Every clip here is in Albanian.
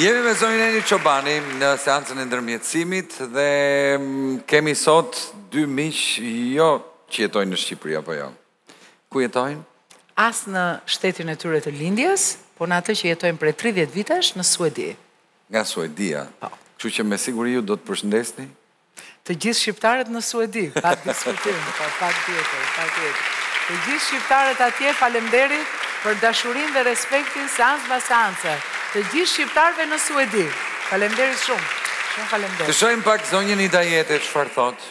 Jemi me zonjën Eni Çobani në seancën e ndërmjetësimit dhe kemi sot dy miq që jetojnë në Shqipëri apo jo. Ku jetojnë? As në shtetin e tyre të lindjes, po në atë që jetojnë prej 30 vitesh në Suedi. Nga Suedia. Po. Kështu që me siguri ju do të përshëndesni? Të gjithë shqiptarët në Suedi, pa diskutim, pa tjetër. Të gjithë shqiptarët atje, faleminderit për dashurinë dhe respektin seancë pas seance. Të gjithë shqiptarëve në Suedi. Faleminderit shumë. Shumë faleminderit. Të shohim pak zonjën Idajete çfarë thotë.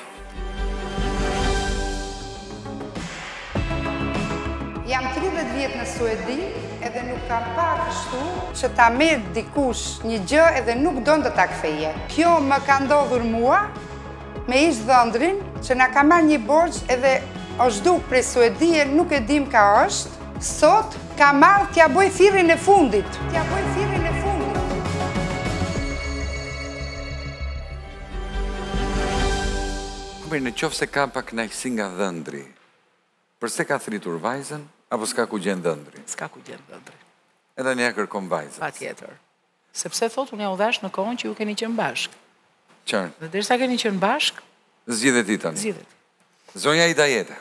Jam 30 vjetë në Suedi, edhe nuk kam parë kështu që ta merë dikush një gjë edhe nuk donë të ta ktheje. Kjo më ka ndodhur mua me ish dhëndrin që na ka marrë një borxh edhe është duk prej Suedie, nuk e dim ka është. Sot ka marrë t'ja boj thirrjen e fundit. Mirë, në qoftë se ka pak kënaqësi nga dhëndri, përse ka thritur vajzën, apo s'ka ku gjenë dhëndri? S'ka ku gjenë dhëndri. Edhe ne kërkom vajzën. Pa tjetër. Sepse thot, unë ja u dhash në kohën që ju keni qenë bashkë. Qartë. Dhe derisa keni qenë bashkë, Zgjidhet i tani. zgjidhet. Zonja Idajete.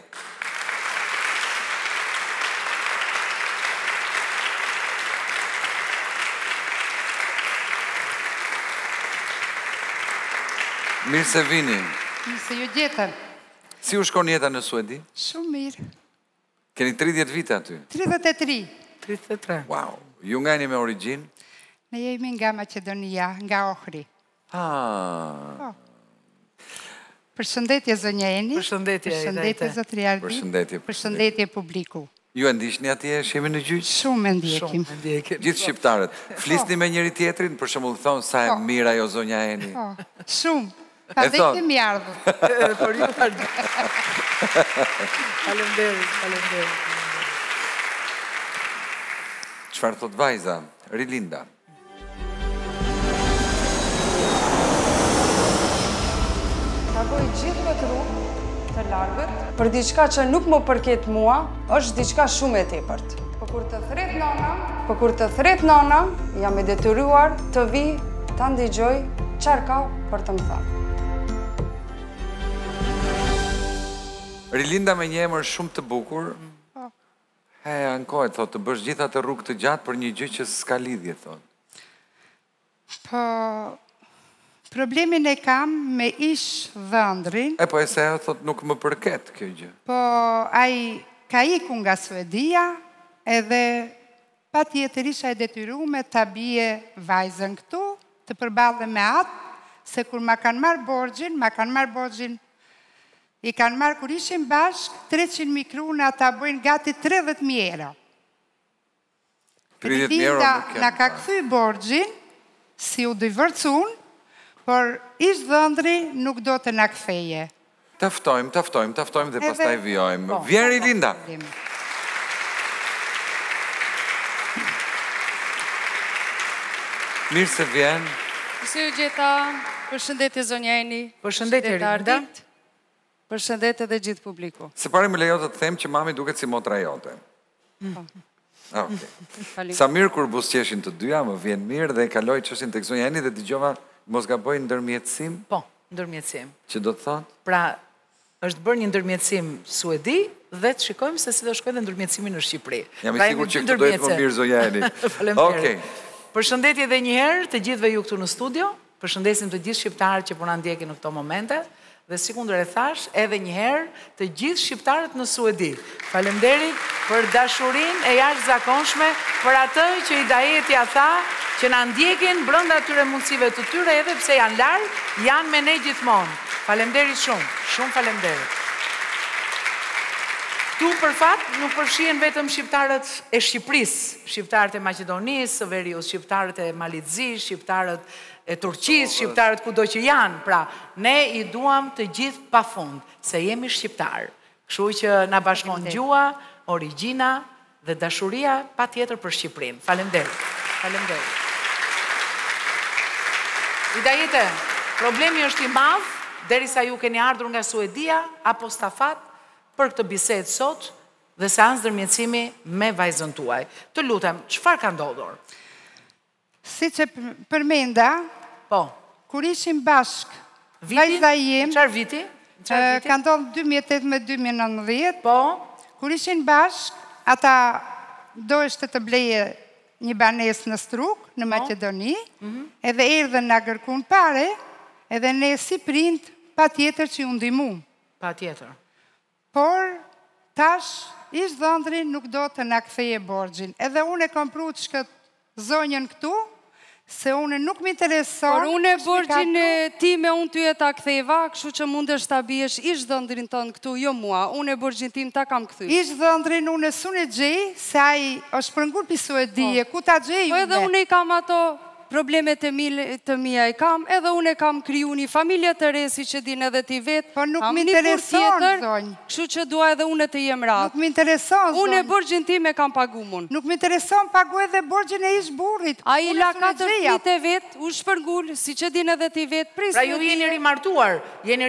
Mirë se vini. Mirë se ju gjetën. Si u shkon jeta në Suedi? Shumë mirë. Keni 30 vite aty? 33. 33. Wow. Ju nga jeni me origjinë? Ne jemi nga Maqedonia, nga Ohri. Ah. Përshëndetje zonja Eni. Përshëndetje, Përshëndetje Idajete. zotri Ardi. Përshëndetje. Përshëndetje publiku. Ju e ndiqni atje, shemi në gjyq? Shumë e ndjekim. Shumë, ndjekim. Gjithë shqiptarët. Flisni me njëri tjetrin, për shembull thonë sa e mirë ajo zonja Eni. Po, shumë. Ka E dhe thot. kemi ardhur. Por ju ardi. Faleminderit. Çfarë thot vajza? Rilinda. Ka boj gjithë këtë rrugë të largët, për diçka që nuk më përket mua, është diçka shumë e tepërt. Po kur të thret nona, jam e detyruar të vi ta ndigjoj çfarë ka për të më thënë. Rilinda me një emër shumë të bukur. Ankohet, thot, të bësh gjitha të rrugë të gjatë për një gjë që s'ka lidhje, thot. Po, problemin e kam me ish dhëndrin, Po e se ajo thot nuk më përket kjo gjë. po ai ka iku nga Suedia edhe pa tjetër isha e detyrume ta bie vajzën këtu, të përballem me atë, se kur ma kanë marrë borxhin, i kanë marrë kur ishim bashk, 300.000 kruna ta bojnë gati 30.000 euro. 30.000 euro Rilinda nuk na ka janë. kthy borxhin, si u divorcun, por ish dhëndri nuk do të na ktheje. Taftojmë dhe Edhe- pastaj vjojmë. Po, Vjen po, Rilinda. problem. Mirë se vjen. Si ju gjeta, përshëndetje zonja Eni. Përshëndetje, Rilinda. Ardit. Përshëndetje dhe gjithë publiku. Se pare më lejo të të them që mami duket si motra jote. Okay. Falim. Sa mirë kur buzëqeshin të dyja, më vjen mirë dhe kaloj çështjen tek zonja Eni dhe dëgjova mos gaboj ndërmjetësim, Po, ndërmjetësim. që do të thotë Pra, është bërë një ndërmjetësim Suedi dhe të shikojmë se si do shkojë dhe ndërmjetësimi në Shqipëri. jam i Pra, sigurt jemi që dy këtë do jetë më ndërmjetëse. mirë zonja Eni. Faleminderit. Okej. Përshëndetje edhe një herë të gjithëve ju këtu në studio. Përshëndesim të gjithë shqiptarët që po na ndjekin në këto momente dhe si kundër e thash, edhe një herë të gjithë shqiptarët në Suedi. Faleminderit për dashurinë e jashtëzakonshme, për atë që Idajeti ja tha, që na ndjekin brenda atyre mundësive të tyre edhe pse janë larg, janë me ne gjithmonë. Faleminderit shumë, shumë faleminderit. Tu për fat nuk përfshihen vetëm shqiptarët e Shqipërisë, shqiptarët e Maqedonisë, së Veriut, shqiptarët e Malizisë, shqiptarët e Turqisë, shqiptarët kudo që janë. Pra, ne i duam të gjithë pafund, se jemi shqiptarë. Kështu që na bashkon gjua, origjina dhe dashuria patjetër për Shqipërinë. Faleminderit. Faleminderit. Idajete, problemi është i madh, derisa ju keni ardhur nga Suedia apo stafat për këtë bisedë sot dhe seancë ndërmjetësimi me vajzën tuaj. Të lutem, çfarë ka ndodhur? si që përmenda, Po. kur ishim bashk, Viti? vajza jem, Çfarë viti? Çfarë viti? ka ndodhë 2018-2019, Po. kur ishin bashk, ata dojshte të bleje një banes në Struk, në Maqedoni, edhe erdhen nga kërkun pare, edhe ne si prind, pa tjetër që ju ndihmu. Pa tjetër. Por, tash, ish dhëndri nuk do të na ktheje borxhin. Edhe unë e kam pru të shkët zonjën këtu, se unë nuk më intereson. Por unë borxhin ti me unë ty e ta ktheva, kështu që mundesh ta biesh ish dhëndrin tënd këtu, jo mua. Unë borxhin tim ta kam kthy. Ish dhëndrin unë sunë gjej, se ai është përngur pi Suedie, ku ta gjej Po edhe unë i kam ato problemet të mia i kam, edhe unë kam kriju një familje të re, si që din edhe ti vetë. Po nuk Kam më një burr intereson, tjetër, zonjë. kështu që dua edhe unë të jem Nuk ratë. më intereson, Unë zonjë. borxhin tim e kam pagu mun. Nuk më intereson pagu edhe borxhin e ish burrit. A i Unë la sunë 4 gjeja. vite vetë, u shpërngull, si që din edhe ti vetë, pris. Pra ju jeni rimartuar,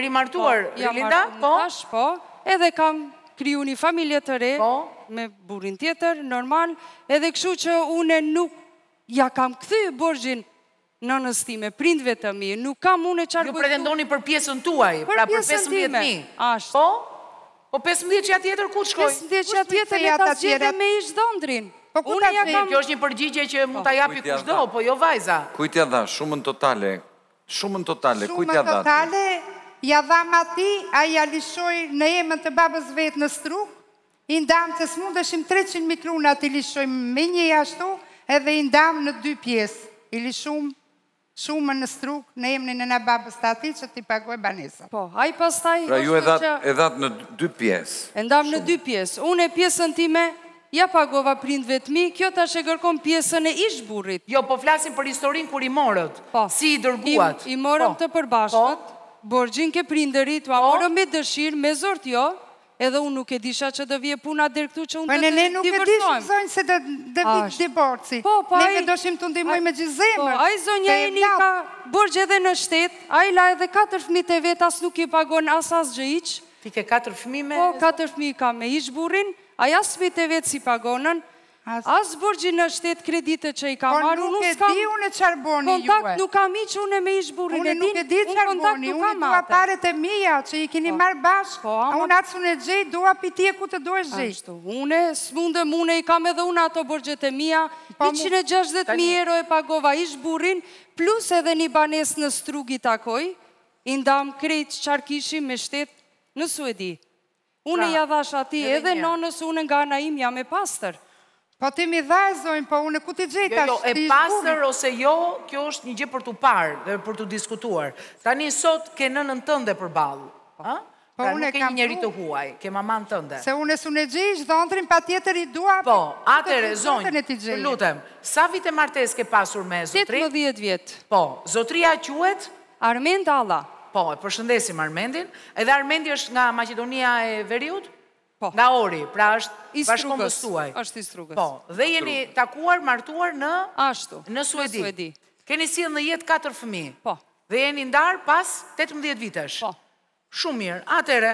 Rilinda? Po, edhe kam kriju një familje të re, Po. me burrin tjetër, normal, edhe kështu që unë nuk ja kam kthy borxhin nënës time, prindve të mi, nuk kam unë e qarë Ju pretendoni për pjesën tuaj, Për pra për pjesën time. 15.000. Ashtë. Po? Po 15 që tjetër ku të shkoj? 15 që tjetër kthej e ta ata zgjidhe tjerat? me ish dhëndrin. Po ku Unë ta ja zgjidhe? kam... Kjo është një përgjigje që mund ta japi Kujt ja kushdo, dha? po jo vajza. Kujt ja dha? Shumën totale. Shumën totale, kujt ja Shumë dha? totale, ja dham ati, a ja lishoj në emën të babës vetë në Struk, i ndam që s'mundeshim 300 mikrona të lishojmë me një ashtu, edhe i ndam në 2 pjesë. I lishum shumën në Struk në emën e në babës të ati që t'i pagoj banesa. Po, aj pastaj... Pra ju e është që- dhat në 2 pjesë. E ndam në 2 pjesë. Unë e pjesën time, ja pagova prindve të mi, kjo tash e kërkon pjesën e ish burrit. Jo, po flasim për historin kur i morët. Po. Si i dërguat. I morëm Po. të përbashkët, borxhin ke prinderit, u morëm me dëshirë, me zort jo, edhe unë nuk e disha që do vje puna deri këtu që unë Po të ne nuk e dishim divorcojmë. zonjë se dhe vit divorci. Po, po, Neve ai- doshim të ndihmoj me gjithë zemër. Po, ai zonja se e një vlat. ka borxh edhe në shtet, ai la edhe 4 fëmijët e vet, as nuk i pagon as gjë hiç. Ti ke 4 fëmijë me... Po, 4 fëmijë ka me ish burrin, ai as fëmijët e vet si pagonën, as borxhin në shtet kreditet që i ka Po marrë, nuk unë e s'kam di unë e çarboni juve. kontakt, nuk kam hiç unë me ish burrin Unë nuk e di çarboni, unë dua paret e mia që i keni marrë bashkë. Po, ama- Unë atë unë e gjej, dua pitje ku të duhesh gjej. Ashtu, une s'mundem, une i kam edhe unë ato borxhet e mia, Po, 160.000 euro e pagova ish burrin, plus edhe një banes në Strug i takoj, i ndam krejt qarë kishim me shtet në Suedi. Une Pra, ja dhash ati edhe edhe një. nonës unë nga ana im jam e pastër. Po ti mi dha zonjë, po unë ku ti gjej Jo, tash? jo, e ti ish pastër burri. ose jo, kjo është një gjë për t'u parë dhe për t'u diskutuar. Tani sot ke nënën tënde përballë, ëh? Po, Pra unë nuk e ke kam një njeri pru. të huaj, ke maman tënde. Se unë s'unë e gjej, dhëndrin pa tjetër i dua. Po, atëre, zonjë. zonjë, lutem, sa vite martes ke pasur me zotri? 18 vjetë. Po, zotria quhet? Armend Allah. Po, e përshëndesim Armendin. Edhe Armendi është nga Maqedonia e Veriut? Po. Nga Ori, pra është I bashkombës Strugës. tuaj. Është i Strugës. Po, dhe jeni takuar, martuar në Ashtu. në Suedi. Suedi. Keni sjellë në jetë 4 fëmijë. Po. Dhe jeni ndar pas 18 vitesh. Po. Shumë mirë. Atëre,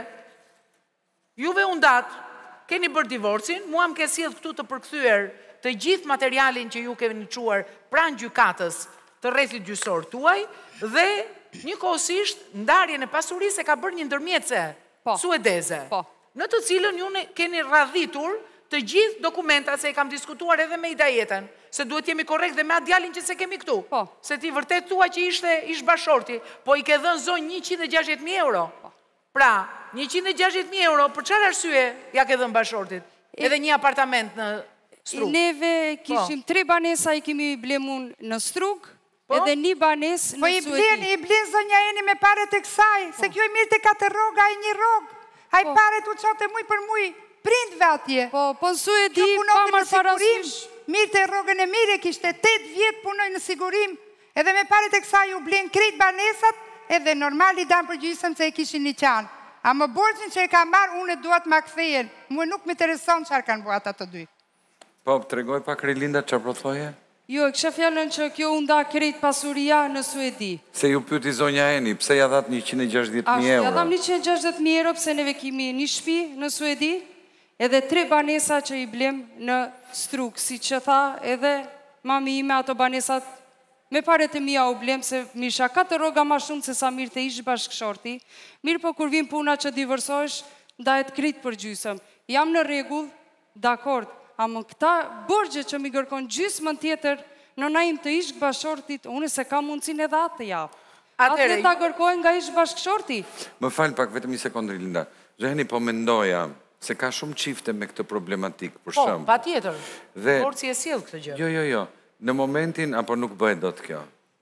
juve u ndat, keni bërë divorcin, mua më ke sjellë këtu të përkthyer të gjithë materialin që ju keni çuar pranë gjykatës të rrethit gjyqësor tuaj dhe njëkohësisht ndarjen e pasurisë e ka bërë një ndërmjetëse Po. suedeze. Po. Në të cilën ju keni radhitur të gjithë dokumentat, se e kam diskutuar edhe me Ida Jetën, se duhet jemi korrekt dhe me atë djalin që se kemi këtu. Po. Se ti vërtet thua që ishte ish bashorti, po i ke dhënë zonjë 160.000 euro. Pra, 160.000 euro, për çfarë arsye ja ke dhënë bashortit? Edhe një apartament në Strug. Neve kishim 3 banesa i kemi blemun në Strug, edhe një banes Po në i Suedi. blen zonja jeni me paret e kësaj, se kjo i mirë të 4 roga, ai një rogë. Ai paret u qote muj për muj, prindve atje. Po, po në Suedi Kjo pa punonte në marrë sigurim, parasysh. mirë të rogën e mire, kishte 8 vjetë punoj në sigurim, edhe me paret e kësaj u blen krejt banesat, edhe normal i dam përgjysëm se e kishin një qanë. A më borxhin që e ka marrë, unë e duat ma kthejen. Mua nuk më intereson çfarë kanë bërë ata të dy. Po, tregoj pak Rilinda çfarë po thoje? Jo, e kisha fjallën që kjo u nda krejt pasuria në Suedi. Se ju pyeti zonja Eni, pse ja dhat 160.000 Ashtu, ja euro? dham 160.000 euro pëse neve kimi një shtëpi në Suedi, edhe 3 banesa që i blem në Strug, si që tha edhe mami ime ato banesat me paret e mia u blem se misha 4 rroga ma shumë se sa mirë të ish bashkëshorti, mirë po kur vin puna që divorsohesh, ndahet krit për gjysëm. Jam në rregull, dakord, ama këta borxhe që mi kërkon gjysmën tjetër, nëna im të ish bashkëshortit, unë se kam mundësinë edhe atë të jap. Atë ta kërkojnë nga ish bashkëshorti. Më fal pak vetëm një sekondë Linda. Zheni po mendoja se ka shumë çifte me këtë problematik për shemb. Po, patjetër. Dhe Forci e sjell këtë gjë. Jo. Në momentin apo nuk bëhet dot kjo.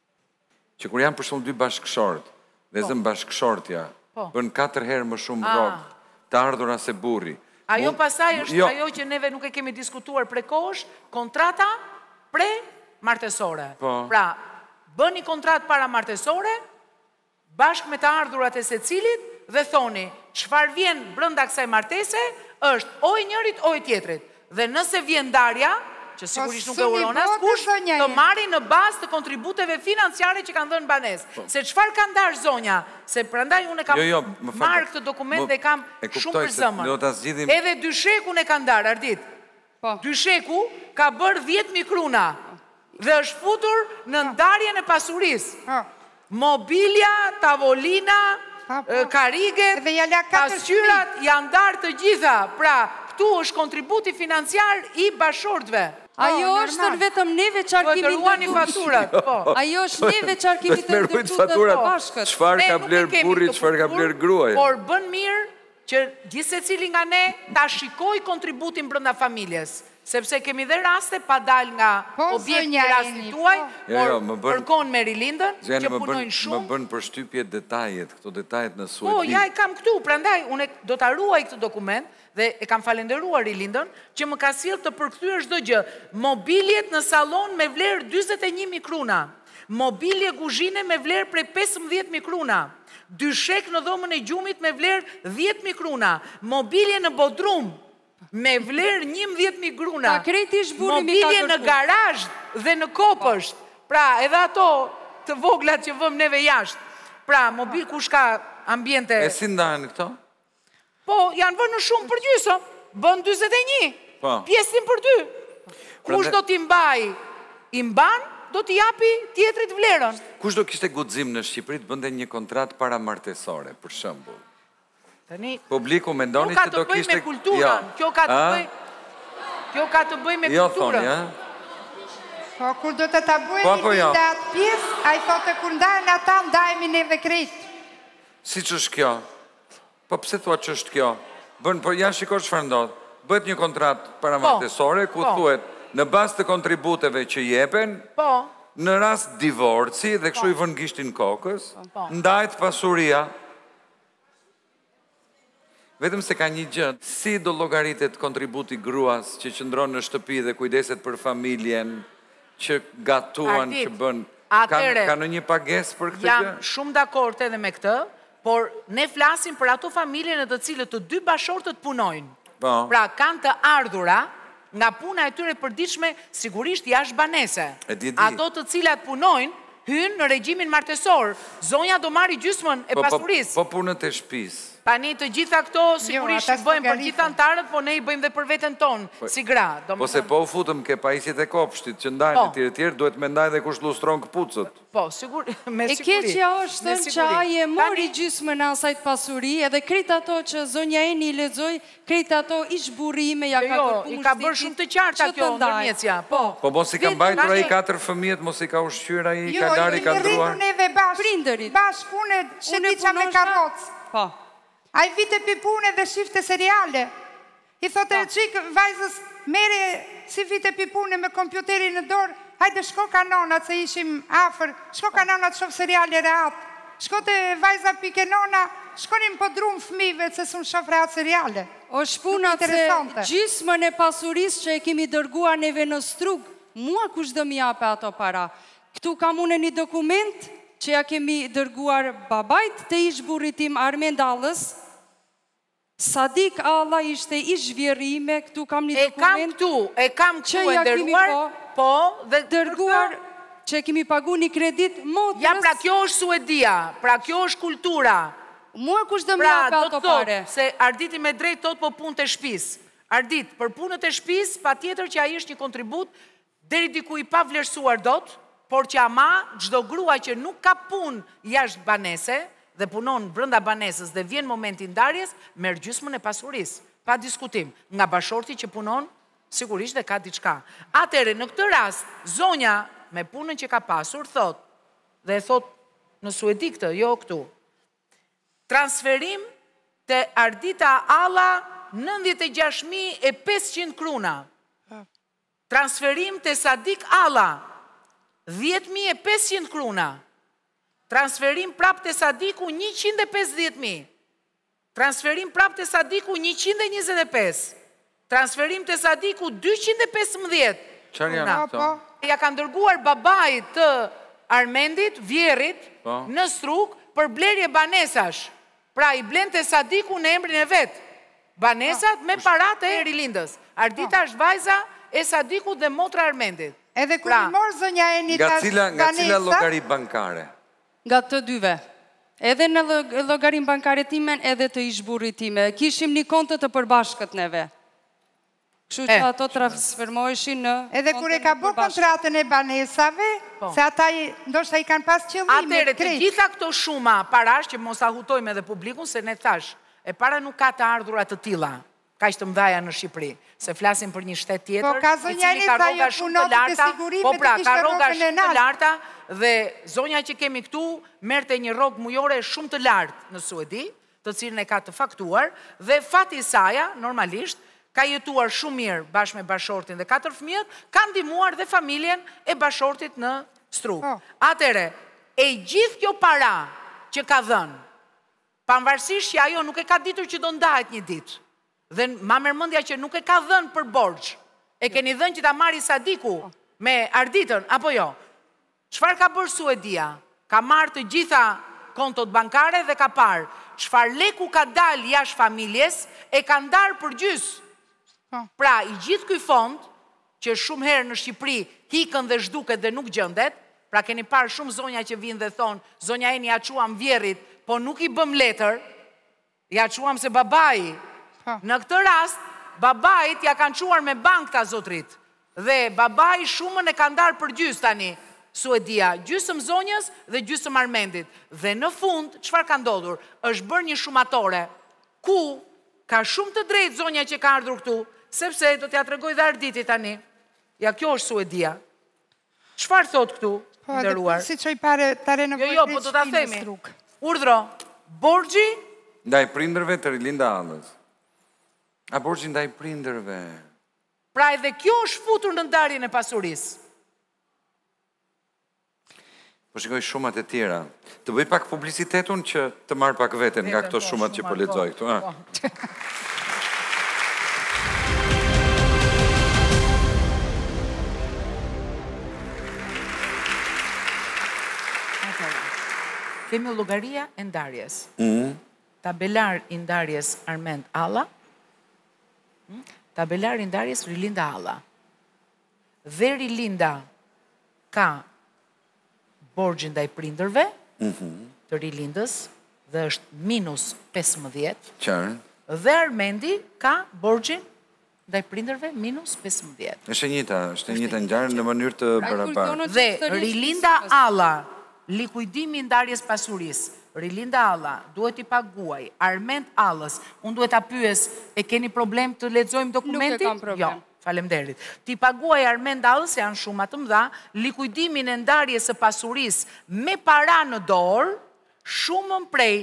Që kur janë për shembull 2 bashkëshort, dhe zëm bashkëshortja bën 4 herë më shumë rrok të ardhura se burri. Ajo pasaj është ajo që neve nuk e kemi diskutuar prekosh, kontrata pre-martesore. Pra, bëni kontratë para martesore, bashkë me të ardhurat e secilit, dhe thoni, çfarë vjen brenda kësaj martese, është o i njërit o i tjetrit. Dhe nëse vjen ndarja, që sigurisht nuk e uron askush, të marri në bazë të kontributeve financiare që kanë dhënë banesë. Se çfarë ka ndarë zonja? Se prandaj unë kam marrë këtë dokument dhe kam shumë për zëmër. Edhe dyshekun e ka ndarë, Ardit. Dysheku ka bërë 10.000 kruna dhe është futur në ndarjen e pasurisë. Mobilja, tavolina, kariget, pasqyrat janë ndarë të gjitha. Pra, këtu është kontributi financiar i bashkëshortëve. Ajo është vetëm neve çfarë kemi dërguani faturat. Ajo është neve çfarë kemi të ndërtuar të bashkët. Çfarë ka bler burri, çfarë ka bler gruaja. Por bën mirë që gjithsecili nga ne ta shikoj kontributin brenda familjes. Sepse kemi dhe raste pa dal nga objekti rastit tuaj, por kërkon me rilindën, që punojnë shumë. Më bën përshtypje detajet, këto detajet në Suedi. Po, ja i kam këtu, prandaj, unë do ta ruaj këtë dokument, dhe e kam falenderuar rilindën, që më ka sjellë të përkthyer çdo gjë. Mobiljet në sallon me vlerë 41.000 kruna. Mobilje kuzhine me vlerë prej 15.000 kruna. Dyshek në dhomën e gjumit me vlerë 10.000 kruna. Mobilje në bodrum me vlerë 11.000 kruna. Mobilje në garazh dhe në kopësht. Pra, edhe ato të voglat që vëm neve jashtë. Pra, mobil kush ka ambiente. E si ndahen këto? Po, janë vënë shumë për gjysëm. Bën 41. Pjesin për 2. Kush do t'i mbaj? I mban, do t'i japi tjetrit vlerën. Kush do kishte guxim në Shqipëri të bënte një kontratë paramartesore, për shembull? Publiku mendoni se do kishte... Kjo ka të bëj me kulturën. Jo, thoni, ja? Po, kur do të ta bëjmë një datë pjesë, a i thote kur ndajnë ata, ndajmi neve krejt. Si që është kjo? Po, pse thua që është kjo? Bën, po, ja shiko çfarë ndodh. Bëhet një kontratë paramartesore, ku thuhet në bazë të kontributeve që jepen, në rast divorci, dhe kështu i vën gishtin kokës, ndahet pasuria. Vetëm se ka një gjë, si do llogaritet kontributi gruas që qëndron në shtëpi dhe kujdeset për familjen, që gatuan, që bën, ka në një pagesë për këtë gjë? Jam shumë dakord edhe me këtë, por ne flasim për ato familje në të cilët të 2 bashkëshortët punojnë. Pra kanë të ardhura nga puna e tyre përditshme, sigurisht jashtë banese. Ato të cilat punojnë hynë në regjimin martesor. Zonja do marri gjysmën e pasurisë. Po punët e shtëpisë. Tani të gjitha këto sigurisht bëjmë për gjitha antarët, po ne i bëjmë dhe për veten tonë, si gra. Po se po u futëm ke pajisjet e kopshtit që ndajnë e tjerë, duhet me ndaj dhe kush lustron këpucët. Po, me siguri. E keqja është që aje mori gjysmën e asajt pasuri, edhe krejt ato që zonja Eni i lexoi, krejt ato ish burrime, ja ka kërkuar i ka bërë shumë të qarta kjo ndërmjetësia. Po mos i ka mbajtur ai 4 fëmijët, mos i ka ushqyer ai, ka larë, ka ndruar. Prindërit. Bashkë punë, shëndica me karrocë. Po. A i vite pi pune dhe shifte seriale. I thote e qikë vajzës, mere si vite pi pune me kompjuteri në dorë, hajde shko kanonat se ishim afer, shko kanonat shof seriale reat, shko të vajza pi kenona, shkonim po drumë fmive se së më shof reat seriale. O shpunat se gjysmën e pasuris që e kemi dërguar neve në strug, mua kush dhe mi ape ato para. Këtu kam une një dokument që ja kemi dërguar babajt të ish burritim Armen Dallës. Sadik Allah ishte ish vjerime, këtu kam një dokument. E kam këtu e dërguar, po, dhe dërguar që kemi pagu një kredit motrës. Ja, pra kjo është Suedia, pra kjo është kultura. Mua kush dhe mja ka ato pare. Se Arditi me drejt tot po punë të shpis. Ardit, për punët e shpis, pa tjetër që a ishtë një kontribut, deri diku i pa vlerësuar dot, por që ama, çdo grua që nuk ka punë jashtë banese, dhe punon brenda banesës dhe vjen momenti ndarjes, merr gjysmën e pasurisë, pa diskutim. Nga bashorti që punon, sigurisht dhe ka diçka. Atëherë, në këtë rast, zonja me punën që ka pasur, thot, dhe e thot në Suedi këtë, jo këtu, transferim të Ardita Alla 96.500 kruna. Transferim të Sadik Alla 10.500 kruna. Transferim prap të Sadiku 150.000. Transferim prap të Sadiku 125. Transferim të Sadiku 215. Çfarë janë këto? Ja ka ndërguar babait të Armendit, Vjerit, në Struk, për blerje banesash. Pra i blen të Sadiku në emrin e vetë. Banesat me parat e rilindës. Ardita është vajza e Sadiku dhe motra Armendit. Edhe kur i morë zonja Eni Nga cila llogari bankare? Nga të dyve. Edhe në llogarin bankare timen, edhe të ishburrit time. Kishim një kontë të përbashkët neve. Kështu që ato transfermoheshin në... Edhe kur e ka bërë kontratën e banesave, se ata ndoshta i kanë pas qëllime Atëre, të gjitha këto shuma parash, që mos ahutojmë edhe publikun, se ne thash, e para nuk ka të ardhurat të tilla, ka që të mdhaja në Shqipëri, se flasim për një shtet tjetër, i cili ka rroga shumë të larta, po pra, ka rroga shumë të larta, dhe zonja që kemi këtu, merrte një rrogë mujore shumë të lartë në Suedi, të cilën e ka të faktuar, dhe fati saja, normalisht, ka jetuar shumë mirë bashkë me bashortin dhe 4 fëmijët, ka ndihmuar dhe familjen e bashortit në Struk. Atëre, e gjithë kjo para që ka dhënë, pavarësisht që ajo nuk e ka ditur që do ndahet një ditë, dhe ma mërmëndja që nuk e ka dhënë për borxh, e keni dhënë që ta marri Sadiku me Arditën, apo jo? Çfarë ka bërë Suedia? Ka marrë të gjitha kontot bankare dhe ka parë çfarë leku ka dalë jashtë familjes, e ka ndarë për gjysmë. Pra, i gjithë këj fond, që shumë herë në Shqipëri hikën dhe zhduket dhe nuk gjëndet, pra keni parë shumë zonja që vinë dhe thonë, zonja Eni ja quam Vjerit, po nuk i bëm letër, ja quam se babai. Në këtë rast, babait ja kanë quar me bank ta zotrit, dhe babai shumën e ka ndarë për gjysë tani, Suedia, gjysëm zonjës dhe gjysëm Armendit. Dhe në fund, çfarë ka ndodhur? Është bërë një shumatore, ku ka shumë të drejtë zonja që ka ardhur këtu, sepse do t'ja tregoj dhe Arditit tani. Ja, kjo është Suedia. Çfarë thot këtu, nderuar? Si që i pare të renovojnë Jo, po do t'a themi. Urdhro, borxhi ndaj prindërve të Rilinda Allës. A borxhi ndaj prindërve? Pra edhe kjo është futur në ndarjen e pasurisë. Po shikoj shumat e tjera. Të bëj pak publicitetun që të marr pak veten nga këto shumat që po lexoj këtu. Kemi llogaria e ndarjes. Tabelar i ndarjes Armend Alla. Tabelar i ndarjes Rilinda Alla. Dhe Rilinda ka borxhin ndaj prindërve, të Rilindës, dhe është minus 15. Qarë? Dhe Armendi ka borxhin ndaj prindërve minus 15. Është e njëjta ngjarje në mënyrë të barabartë. Dhe Rilinda Alla, likuidimi i ndarjes pasurisë, Rilinda Alla duhet i paguaj Armend Allës. Unë duhet ta pyes, e keni problem të lexojmë dokumentin? Nuk e kam problem. Jo. Falemderit. Ti paguaj Armend Allës, se janë shumë të mëdha, likuidimin e ndarjes së pasurisë me para në dorë, shumën prej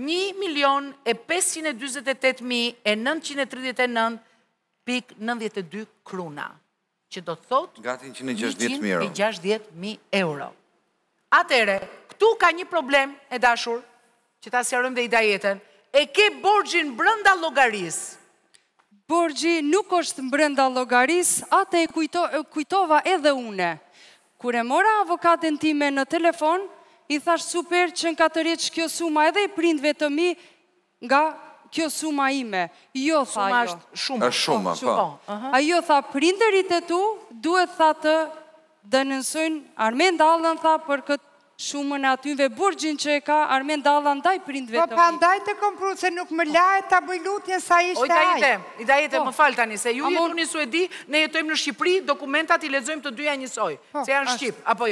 1.528.939.92 kruna, që do të thotë gati 160.000 euro. 160.000 euro. Atere, këtu ka një problem e dashur, që ta sjarëm dhe i dajetën, e ke borxhin brënda llogarisë. Borxhi nuk është brenda llogarisë, atë e kujtova edhe une. Kur e mora avokaten time në telefon, i thash super që në katërit që kjo suma edhe i prindve të mi nga kjo suma ime. Jo, tha jo. Shumë. Është shumë, po. Ajo tha prindërit e tu, duhet tha të denonsojnë Armend Allën, tha për këtë shumën e atyve borxhin që e ka Armend Alla ndaj prindve të mi. Po pandaj të kompru se nuk më lahet ta bëj lutjen sa ishte ai. I dajete, më fal tani, se ju jetoni në Suedi, ne jetojmë në Shqipëri, dokumentat i lexojmë të dyja njësoj, se janë Shqip, apo jo.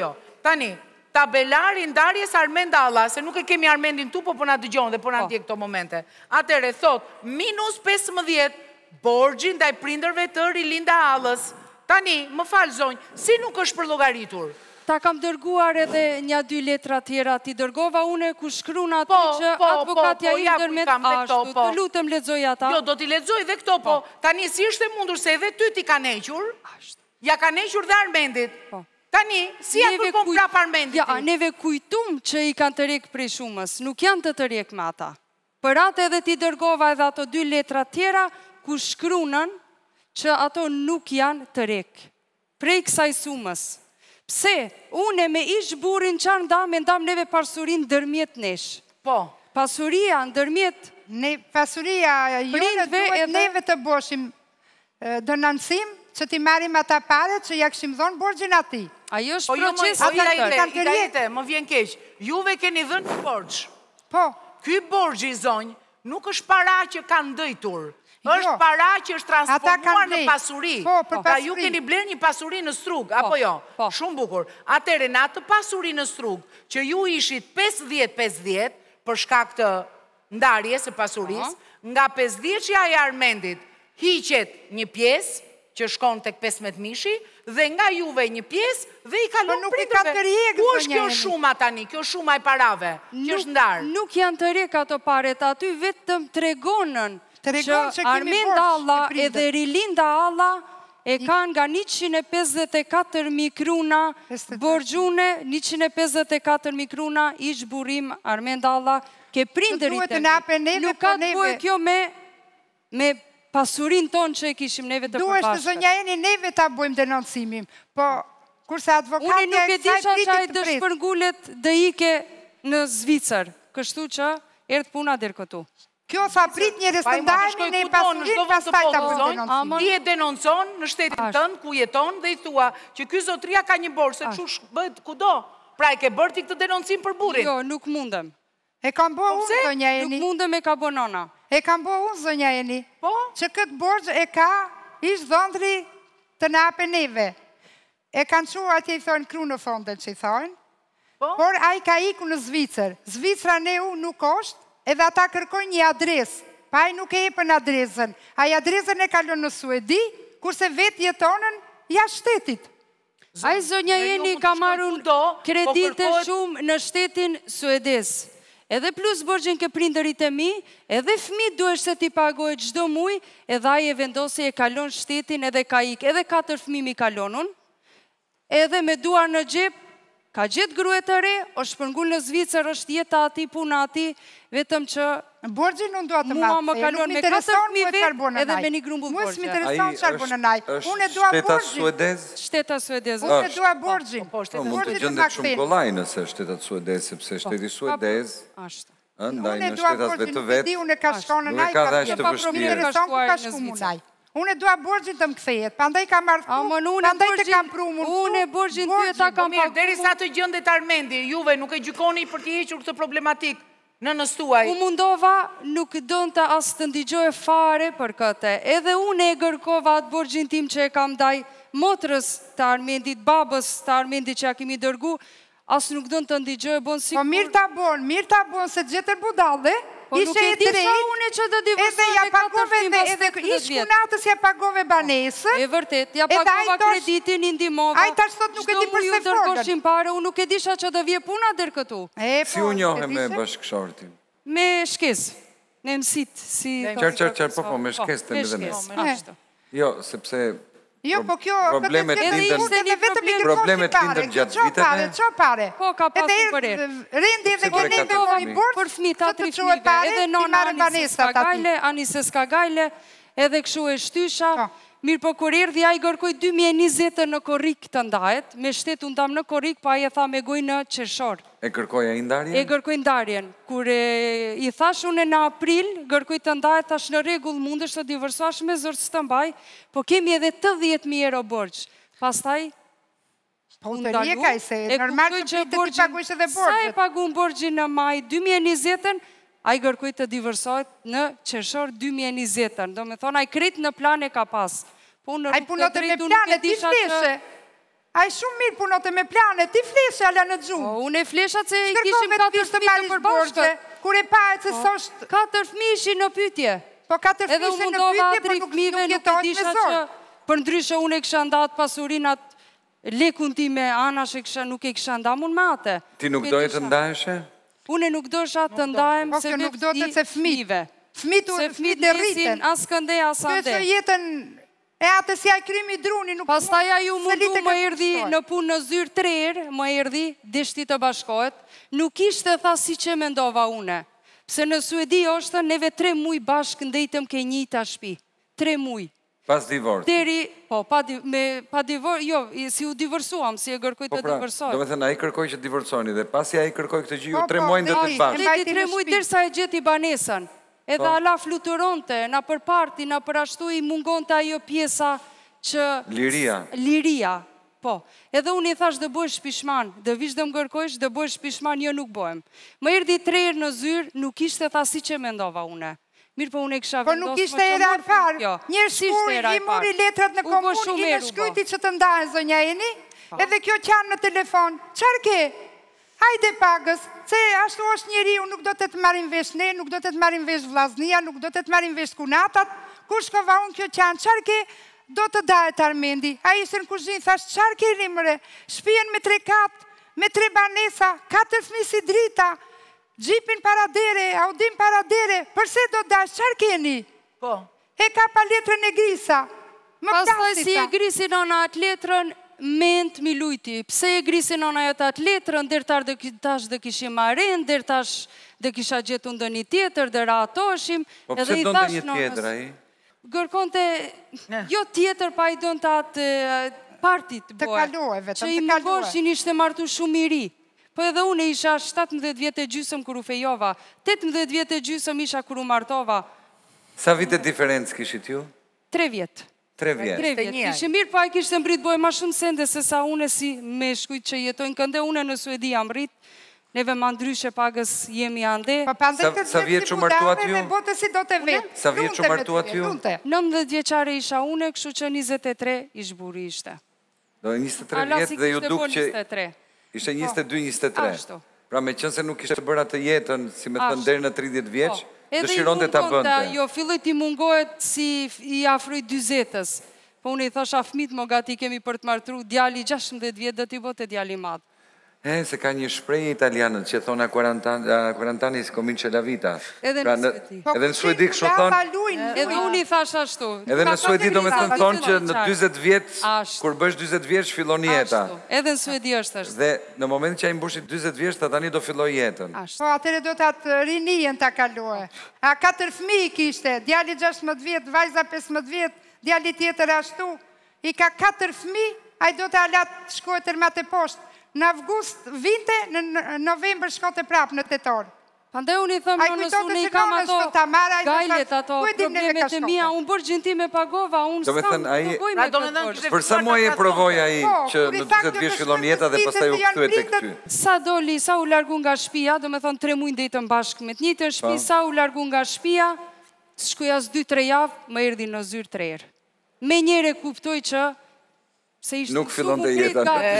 Tani, tabelari ndarjes Armend Dalla, se nuk e kemi Armendin tu, po përna dëgjon dhe përna ndjek këto momente. Atëre, thot, minus 15 borxhi ndaj prindërve të Rilinda Allës. Tani, më falë zonjë, si nuk është përllogaritur? Ta kam dërguar edhe një 2 letra tjera, ti dërgova une ku shkruan aty që advokatja i ndërmet ashtu, të lutem lexoj ata. Jo, do t'i lexoj dhe këto, po. Tani, si është e mundur se edhe ty ti kanë hequr? Ja kanë hequr dhe Armendit. Tani, si ja kërkon prap Armendit? Ja, neve kujtum që i kanë të rek prej shumës, nuk janë të rek me ata. Për atë edhe ti dërgova edhe ato 2 letra tjera ku shkruan që ato nuk janë të rek. Prej kësaj sumës. Pse, une me ish burin qanë me ndam neve pasurin dërmjet nesh. Po. Pasuria ndërmjet Pasuria jone duhet neve të boshim dënënësim që ti marim ata pare që ja këshim dhonë borgjin ati. Ajo është proces Idajete, më vjen keq. Juve keni dhënë një borgj. Po. Ky borgji, zonjë, nuk është para që kanë ndëjtur. është para që është transformuar në pasuri. Pra ju keni bler një pasuri në Strug, apo jo? Shumë bukur. Atere, në atë pasuri në Strug, që ju ishit 50-50 për shkak të ndarjes e pasuris, nga 50 që aja Armendit hiqet një piesë, që shkon tek 15 mishi, dhe nga juve një piesë, dhe i kalon pritëve. Ku është kjo shuma tani, kjo shuma e parave, që është ndarë? Nuk janë të rek ato paret, aty vetëm tregonën që Armend Dalla edhe Rilinda Alla e kanë nga 154.000 kruna borgjune, 154.000 kruna ish burim Armend Dalla, ke prinderit e nuk ka të bojë kjo me pasurin tonë që e kishim neve të përbashkët. Duheshtë zënja e neve ta bojmë denoncimim, po kurse advokatja e nuk e disha që a i dëshpërngullet dhe ike në Zvicër, kështu që erdhë puna dherë këtu. Kjo sa prit një restëndarmi në pasurin, pas taj ta bojmë denoncimim. Ti e denoncon në shtetin tënë, ku jeton, dhe i thua që kjo zotria ka një borë, se qush bëhet kudo. Pra e ke bërti këtë denoncim për burin. Jo, nuk mundem. E kam bo unë, zënja Eni. Nuk mundem e ka bo nona. E kam bo unë, zënja Eni. Po? Që këtë borgjë e ka ishtë dhëndri të nape neve. E kanë që atje i thonë kru në fonden që i thonë. Por a i ka iku në Zvicër. Zvicra ne u nuk është, edhe ata kërkojnë një adres. Pa i nuk e për adresën. A i adresën e kalon në Suedi, kurse vetë jetonën jashtë shtetit. A i zonja Eni ka marun kredite shumë në shtetin suedez. Edhe plus borgjën ke prinderit e mi, edhe fmi duesh se ti pagojë gjdo muj, edhe a i e vendosi e kalon shtetin edhe ka ik, edhe 4 fmi mi kalonun, edhe me duar në gjep, ka gjithë grue të re, është përngull në Zvicër, është jeta ati, puna ati, vetëm që borgjën unë duha të mua më kalon me 4 fmi vetë, edhe me një grumbull borgjë. Muës më intereson që arbon në naj. Unë e dua borgjën. Shteta suedez. Unë e dua borgjën. Mund të gjëndet shumë kolaj nëse shtetat suedez, sepse shteti suedez ndaj në shtetat vetë të vetë, unë e ka shkonë në naj, nuk e ka dhe ashtë të më intereson ku ka shku mu naj. Unë e dua borgjën të më këthejet, pandaj ka marrë pandaj të kam pru mu. Unë e borgjën të ta kam pagu. Deri sa të gjëndet Armendi, juve nuk e gjykoni për t'i hequr këtë problematik në nëstuaj. U mundova nuk donë të asë të ndigjoj fare për këtë. Edhe unë e gërkova atë borgjën tim që e kam daj motrës të Armendit, babës të Armendit që ja kemi dërgu, asë nuk donë të ndigjoj, bon sikur. Po mirë ta bon, se gjithër budalde, ishe e drejt, edhe ja pagove dhe edhe ishku natës ja pagove banesë. E vërtet, ja pagova kreditin, indimova. A i tash thot nuk e di përse folën. Unë nuk e disha që do vje puna dherë këtu. Si u njohe me bashkëshortin? Me shkes, me mësit. Qërë, po, me shkes të me dhe mes. Jo, sepse... Jo, po kjo... Problemet lindër gjatë viteve... Qo pare? Po, ka pasur për e. Rendi edhe këne dhe një borë, për fmita 3 fmive, edhe nona Anise Skagajle, edhe këshu e shtysha. Mirë po kur erdi, a i gërkoj 2020 në korik të ndajet, me shtetë undam në korik, pa i e tha me goj në qershor. E kërkoja i ndarjen? E kërkoj ndarjen. Kur i thash unë në april, gërkoj të ndajet, thash në regull mundesh të divërsash me zërë së të mbaj, po kemi edhe 80.000 euro borgjë. Pastaj, po të rjekaj se normal që pritë të pagujsh edhe borgjët. Sa e pagu në borgjë në maj 2020, a i gërkoj të divërsojt në qershor 2020. Do me thonë, a i kretë në plan e ka pas. A i punotën me planet, ti shpeshe. Ai shumë mirë punote me plane, ti fleshe ala në gjumë. Unë e fleshat se kishim 4 fëmijë të përbashkët. Kur e paret se thosht... 4 fëmijë ishin në pyetje. Po 4 fëmijë në pyetje, por nuk jetohet me zorë. Për ndryshe unë e kësha ndatë pasurinat lekun ti me anash nuk e kësha ndamun me ate. Ti nuk dojë të ndaheshe? Unë nuk dojë të ndajem se nuk do të se fëmijëve. Se fëmijët në rriten. As kënde, as ande. Kësë jetën e atë si a krymi druni nuk... Pastaja ju mundu më erdi në punë në zyrë 3 herë, më erdi, deshti të bashkohet, nuk ishte tha si që mendova une. Pse në Suedi është, neve 3 muj bashkë ndejtëm ke njëta shpi. 3 muj. Pas divorci. Deri, po, pa divorci, jo, si u divorcuam, si e kërkoj të divorcoj. Do me thënë, a i kërkoj që të divorconi dhe pasi a i kërkoj këtë gjithu 3 muaj në të bashkë. Ndeti 3 muj dërsa e gjeti banesën. Edhe ala fluturonte, na për parti, na për ashtu i mungonte ajo pjesa që... Liria. Liria, po. Edhe unë i thash dhe bësh pishman, dhe vish dhe më kërkojsh dhe bësh pishman, jo nuk bëhem. Më erdi 3 herë në zyrë, nuk ishte tha si që mendova une. Mirë po unë e kësha vendosë... Po nuk ishte era e parë. Njërë shkuri, i mori letrat në komun, i në shkryti që të ndajnë, zonja Eni, edhe kjo qanë në telefon. Qarë ke? Hajde pagës, se ashtu është njeri, nuk do të të marim vesh ne, nuk do të të marim vesh vlaznia, nuk do të të marim vesh kunatat. Kur shkova unë kjo qanë, qarë ke? Do të dajet Armendi. A ishte në kuzhinë, thash, qarë ke rimëre? Shpijen me 3 katë, me 3 banesa, 4 fëmijë si drita. Gjipin paradere, Audim paradere, përse do dash, qarë keni? Po. E ka pa letrën e grisa. Pastaj si e grisi nona atë letrën, ment mi lujti. Pse e grisi nona atë letrën, dërtar dhe tash dhe kishim aren, dërtash dhe kisha gjetu ndë një tjetër, dhe ratoshim. Po pëse do ndë një tjetër, aji? Gërkonte, jo tjetër, pa i do në të atë partit, të kaluaj, vetëm, që i më goshin ishte martu shumë i ri. Po edhe unë isha 17 vjetë e gjysëm kër u fejova, 18 vjetë e gjysëm isha kër u martova. Sa vite diferencë kishit ju? 3 vjetë. 3 vjetë. 3 vjetë. Kishë mirë, pa i kishtë mbrit bojë ma shumë sende se sa une si me shkujt që jetojnë kënde, une në Suedi jam rrit, neve ma ndryshe pagës jemi ande. Sa vjetë që martuat ju? Sa vjetë që martuat ju? 19 vjeqare isha une, kështu që 23 ish buri ishte. Do 23 vjetë dhe ju duk që... Ishte 22-23. Pra me qënë se nuk ishte bërë atë jetën, si me të ndërë në 30 vjeqë, dëshiron të ta bënte. Jo, filloj t'i mungohet si i afroj 20-ës. Po unë i thosha fmit më gati kemi për të martru, djali 16 vjetë dhe t'i bote djali madhë. Se ka një shprejë italianët që thona 40 anni si comincia la vita. Edhe në Suedi kështu thonë... Edhe unë i thash ashtu. Edhe në Suedi do me thënë thonë që në 20 vjetë, kur bësh 20 vjetë, fillon jeta. Edhe në Suedi është ashtu. Dhe në moment që a i mbushit 20 vjetë, të tani do filloj jetën. Po, atëre do të atë rinijën të kaluaj. A 4 fëmijë kishte, djali 16 vjetë, vajza 15 vjetë, djali tjetër ashtu. I ka 4 fëmijë, a i do të alat shkojë tërmat e poshtë. Në avgust vinte, në november shkote prapë në tetor. Pande unë i thëmë nësë unë i kam ato gajlet, ato problemet e mija, unë bërgjën ti me pagova, unë s'kam provoj me këtë bërgjën. Për sa muaj e provoj a i që në 20 vjeç fillon jeta dhe pastaj u këthuet e këty? Sa doli, sa u largu nga shpia, do me thonë 3 muaj ndejtën bashkë me të njëtën shpi, sa u largu nga shpia, shkujas 2-3 javë, më erdi në zyrë 3 herë. Me njëre kuptoj që nuk fillon të jetë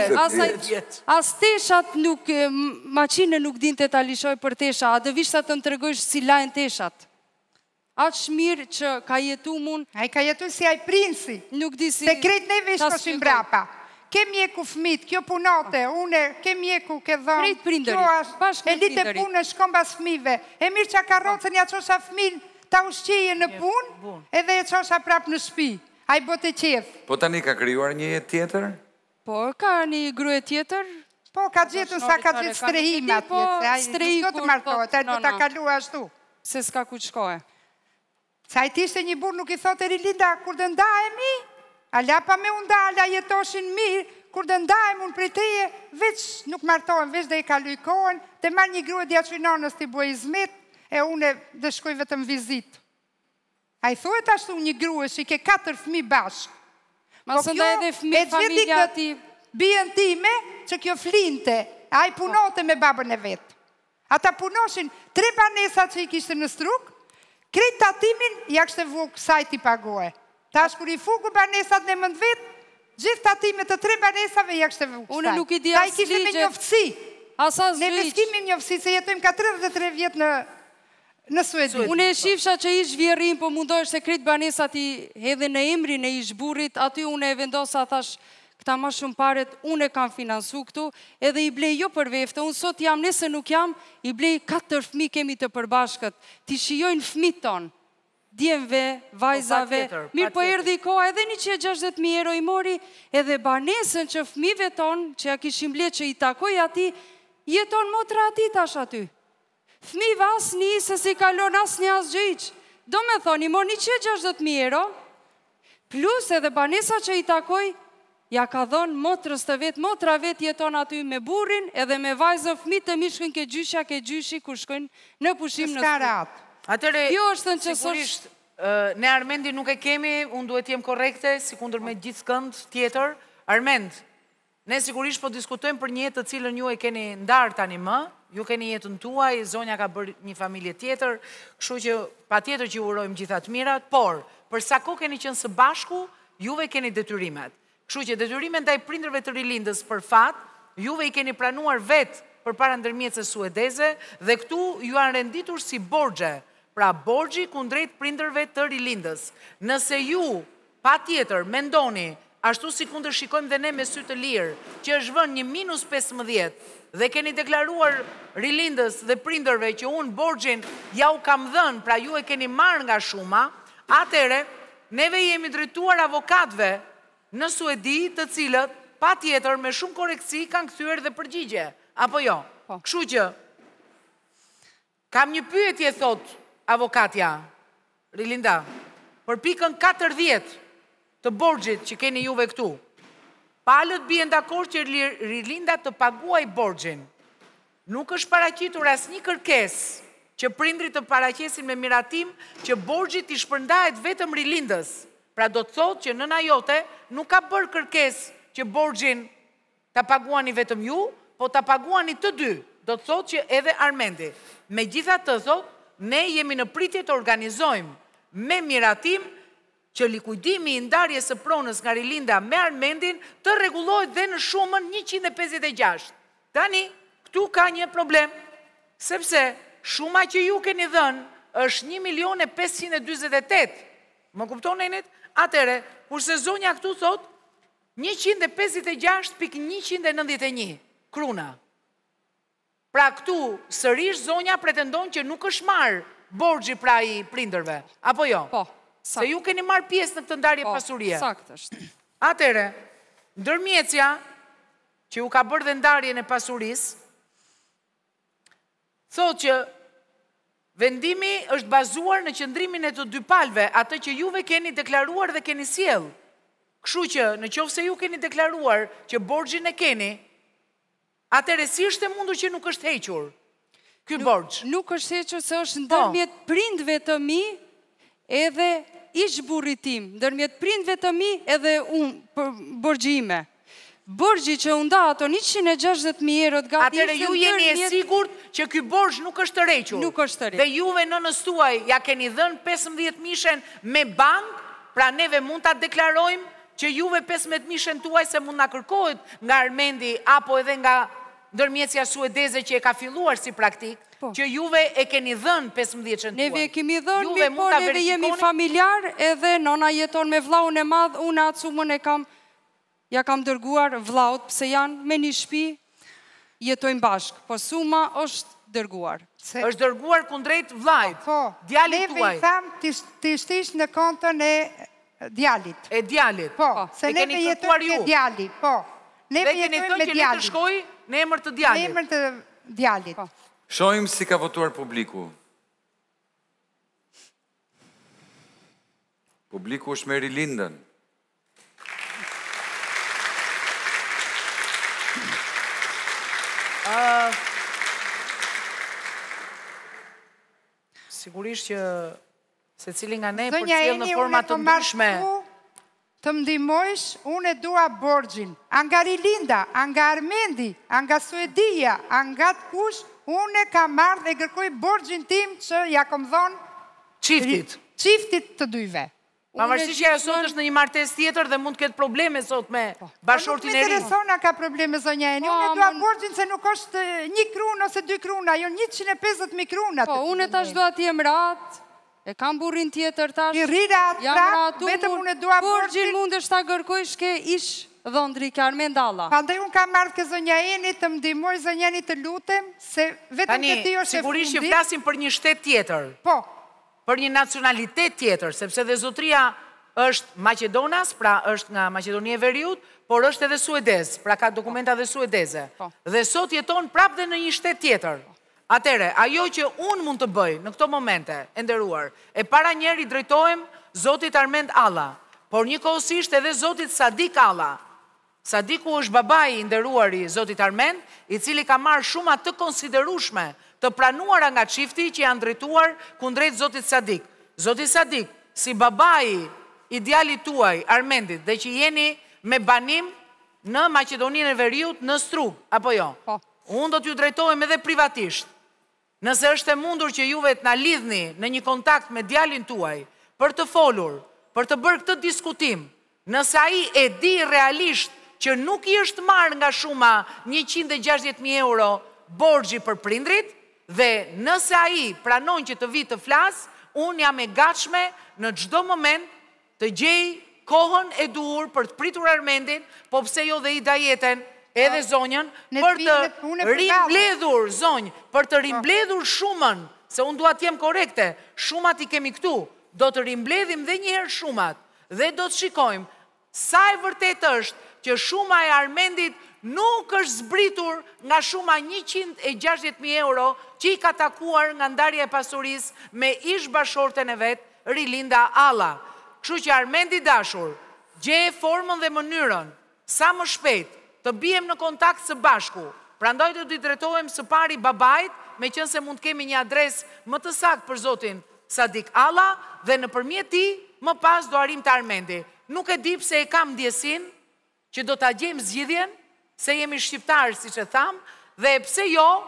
as teshat nuk, maqine nuk din të talishoj për tesha, a dëvishtat të më tregojsh si lajnë teshat. Atë shmirë që ka jetu mun... A i ka jetu si a i princi. Nuk di si... Se krejt neve shkoshim brapa. Ke mjeku fmit, kjo punote, une, ke mjeku, ke dhëmë. Krejt prindërit, bashkë me prindërit. Elite punë shkom bas fmive. E mirë që ka rocën, ja qosha fmin, ta ushqeje në punë, edhe e qosha prap në shpi. A i bote qefë. Po tani ka kryuar një jetë tjetër? Po, ka një gruje tjetër. Po, ka gjetën sa ka gjetë strehimat. Po, strehikur. Do të martohet, a i do të kalua ashtu. Se s'ka ku qkohe. Sa i tishtë një burë nuk i thotë Rilinda, kur dë ndajemi, a lapa me undala, jetoshin mirë, kur dë ndajemi unë për teje, veç nuk martohen, veç dhe i kalujkohen, dhe marrë një gruje dhja që i nonës t'i bua izmet, e une dhe shkoj vetëm vizitë. A i thuet ashtu një grue që i ke 4 fëmi bashkë. Ma së nda edhe fëmi familja ati... Bijën time që kjo flinte, a i punote me babën e vetë. Ata punoshin 3 banesa që i kishtë në struk, krejt tatimin ja kështë vukë sajt i pagohe. Ta është kur i fuku banesat në mënd vetë, Gjithë tatimet të 3 banesave ja kështë vëkstaj. Unë nuk I di Ta as I kishte me ligjet. njoftësi. Asas Ne ligj. kemi njoftësi se jetojmë ka 33 vjetë në Suedi. Unë e shifsha që ish vjerrin, po mundohesh se krejt banesat I hedhe në emrin e ish burrit, aty unë e vendosa, thash, këta ma shumë paret, unë e kam finansu këtu, edhe I blej jo për vefte, unë sot jam, nëse nuk jam, I blej 4 fëmi kemi të përbashkët, ti shijojnë fëmit tonë, djemve, vajzave, mirë po erdhi I koha edhe 160.000 euro I mori, edhe banesën që fëmive tonë, që ja kishim ble që I takoj ati, jeton motra ati tash aty. Fëmive asë një, se si kalon asë një asë gjëjqë. Do me thonë, I mor 160.000 euro, plus edhe banesa që I takoj, ja ka dhonë motrës të vetë, motra vetë jeton aty me burin, edhe me vajzë fëmijë të mi shkojnë ke gjyshi, kur shkojnë në pushim në Skarat. Atëre, Jo është në që sigurisht, ne Armendi nuk e kemi, unë duhet jem korekte, si kundër me gjithë kënd tjetër. Armend, ne sigurisht po diskutojmë për një jetë të cilën ju e keni ndarë tani më, ju keni jetën tuaj, zonja ka bërë një familje tjetër, kështu që pa tjetër që ju urojmë gjithat mirat, por, për sa ko keni qenë së bashku, juve keni detyrimet. Kështu që detyrimet ndaj prindërve të rilindës për fat, juve I keni pranuar vetë për para ndërmjetëse suedeze, dhe këtu ju anë renditur si borgje, pra borgji kundrejt prindërve të rilindës. Nëse ju, pa tjetër, mendoni, ashtu si kundër shikojmë dhe ne me sy të lirë, që është vënë një -15, dhe keni deklaruar rilindës dhe prindërve që unë borgjin ja u kam dhënë, pra ju e keni marrë nga shuma, atere, neve jemi drejtuar avokatve në Suedi të cilët, pa tjetër, me shumë koreksi, kanë kthyer dhe përgjigje. Apo jo? Kështu që, kam një pyetje, thot avokatja, Rilinda, për pikën 40 të borgjit që keni juve këtu, palët bien dakord që Rilinda të paguaj borgjin. Nuk është paraqitur as një kërkesë që prindrit të paraqesin me miratim që borgjit I shpërndahet vetëm Rilindës. Pra do të thotë që nëna jote nuk ka bërë kërkesë që borgjin ta paguani vetëm ju, po ta paguani të dy. Do të thotë që edhe Armendi. Megjithatë, thotë, ne jemi në pritje të organizojmë me miratim që likujdimi I ndarjes së pronës nga Rilinda me Armendin të rregullohet dhe në shumën 156. Tani, këtu ka një problem, sepse shuma që ju keni dhënë është 1.548.000. Më kupton Enit? Atere, kurse zonja këtu thot 156.191 kruna. Pra këtu sërish zonja pretendon që nuk është marrë borgji pra I prindërve. Apo jo? Po. Se ju keni marrë pjesë në këtë ndarje pasurie. Sakt është. Atere, ndërmjetësja, që ju ka bërë dhe ndarjen e pasurisë, thot që vendimi është bazuar në qëndrimin e të dy palëve, atë që juve keni deklaruar dhe keni sjellë. Kështu që në qoftë se ju keni deklaruar që borgjin e keni, atëre si është e mundur që nuk është hequr ky borgj? Nuk është hequr se është ndërmjet prindve të mi edhe ish burrit tim, ndërmjet prindve të mi edhe unë borgjime. Borgji që unda ato 160.000 euro të gati. Atëre ju jeni e sigurt që ky borgj nuk është të rrequr. Nuk është të rrequr. Dhe juve nënës tuaj ja keni dhënë 15.000 me bank, pra neve mund ta deklarojmë që juve 15.000 tuaj se mund na kërkohet nga Armendi apo edhe nga ndërmjetësja suedeze që e ka filluar si praktik, që juve e keni dhënë 15.000 tuaj. Neve e kemi dhënë, mirë, por neve jemi familjar, edhe nona jeton me vllaun e madh, unë atë sumën e kam ja kam dërguar vllaut, pse janë me një shtëpi, jetojnë bashkë, po suma është dërguar. Është dërguar kundrejt vllajt, djalit tuaj. Neve I thamë të shtish në kontën e djalit. E djalit. Po, se neve jetojnë me djali, po. Dhe keni thënë që le të shkoj në emër të djalit. Në emër të djalit. Shohim si ka votuar publiku. Publiku është me Rilindën. Sigurisht që se cili nga ne përcjell në forma të ndryshme. Të mdimojsh, unë e dua borgjin. Nga Rilinda, nga Armendi, nga Suedia, nga të kush, unë e ka marrë dhe kërkoj borgjin tim që ja kom dhonë qiftit të dyve. Pavarësisht që ajo sot është në një martesë tjetër dhe mund të ketë probleme sot me bashortin e ri. Nuk më interesona ka probleme, zonja Eni. Unë e dua borxhin se nuk është 1 krunë ose 2 kruna, jo 150.000 kruna. Po, unë tash dua të jem rat, e kam burrin tjetër tash. I rirat, vetëm unë e dua borxhin mundesh ta kërkosh ke ish dhëndri ke Armend Alla. Prandaj unë kam marrë ke zonja Eni të më ndihmoj zonja Eni të lutem, se vetëm ke ti është e fundi. Sigurisht që flasim për një shtet tjetër. Po. Për një nacionalitet tjetër, sepse dhe zotria është Maqedonas, pra është nga Maqedonia e Veriut, por është edhe suedez, pra ka dokumenta dhe suedeze. Dhe sot jeton prap dhe në një shtet tjetër. Atere, ajo që unë mund të bëj në këto momente, e nderuar, e para njeri drejtohem Zotit Armend Alla, por një kohësisht edhe Zotit Sadik Alla. Sadiku është babai i nderuari Zotit Armend, i cili ka marrë shumë të konsiderueshme të pranuara nga çifti që janë drejtuar kundrejt Zotit Sadik. Zoti Sadik, si babai i djalit tuaj, Armendit, dhe që jeni me banim në Maqedoninë e Veriut në Strug, apo jo? Unë do t'ju drejtohem edhe privatisht. Nëse është e mundur që juve të na lidhni në një kontakt me djalin tuaj, për të folur, për të bërë këtë diskutim, nëse ai e di realisht që nuk i është marrë nga shuma 160.000 euro borxhi për prindrit, dhe nëse ai pranon që të vi të flas, unë jam e gatshme në çdo moment të gjej kohën e duhur për të pritur Armendin, po pse jo dhe Ida Jeten, edhe zonjën, për të rimbledhur, zonjë, për të rimbledhur shumën, se unë dua të jem korekte, shumat i kemi këtu, do të rimbledhim dhe njëherë shumat, dhe do të shikojmë sa e vërtet është që shuma e Armendit nuk është zbritur nga shuma 160.000 euro që i ka takuar nga ndarja e pasurisë me ish bashorten e vetë, Rilinda Alla. Kështu që Armendi dashur, gjeje formën dhe mënyrën, sa më shpejt, të bijem në kontakt së bashku. Prandaj do t'i drejtohem së pari babait, me qënë se mund kemi një adres më të saktë për zotin Sadik Alla, dhe nëpërmjet tij, më pas do arrim të Armendi. Nuk e di pse e kam ndjesin që do t'a gjejmë zgjidhjen, se jemi shqiptarë, siç e tham, dhe pse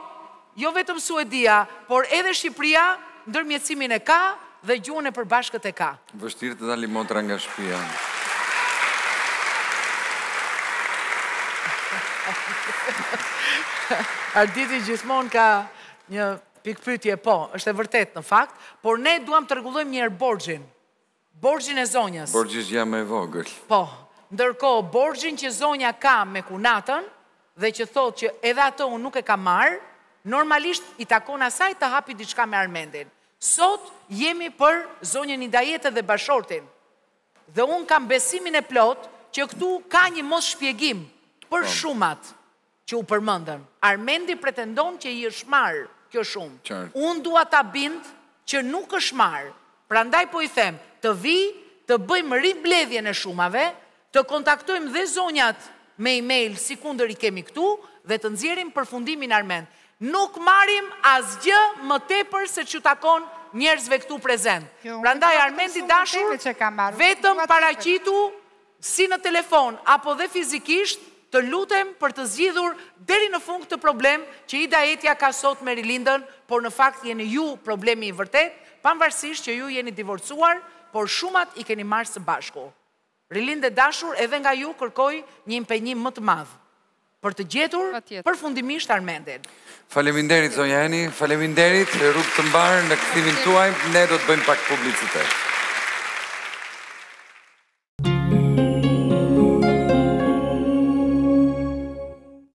jo vetëm Suedia, por edhe Shqipëria, ndërmjetësimin e ka dhe gjuhën e përbashkët e ka. Vështirë të dali motra nga shtëpia. Arditi gjithmonë ka një pikpyetje, po, është e vërtet në fakt, por ne duam të rregullojmë një herë borxhin e zonjës. Borxhi jam e vogël. Po, ndërkohë borxhin që zonja ka me kunatën dhe që thotë që edhe atë unë nuk e kam marrë, normalisht i takon asaj të hapi diçka me Armendin. Sot jemi për zonjën Ida Jeten dhe bashortin. Dhe unë kam besimin e plot që këtu ka një mos shpjegim për shumat që u përmendën. Armendi pretendon që i është marrë kjo shumë. Unë dua ta bind që nuk është marrë. Prandaj po i them, të vi, të bëjmë rimbledhjen e shumave, të kontaktojmë dhe zonjat me email si kundër i kemi këtu dhe të nxjerrim përfundimin Armend. Nuk marrim asgjë më tepër se që takon njerëzve këtu prezent. Prandaj Armendi dashur, vetëm paraqitu si në telefon apo dhe fizikisht, të lutem për të zgjidhur deri në fund këtë problem që Ida Jetja ka sot me Rilindën, por në fakt jeni ju problemi i vërtet, pavarësisht që ju jeni divorcuar, por shumat i keni marrë së bashku. Rilindë dashur, edhe nga ju kërkoj një impenjim më të madh për të gjetur përfundimisht Armendin. Faleminderit zonja Eni, faleminderit, rrugë të mbarë në kthimin tuaj, ne do të bëjmë pak publicitet.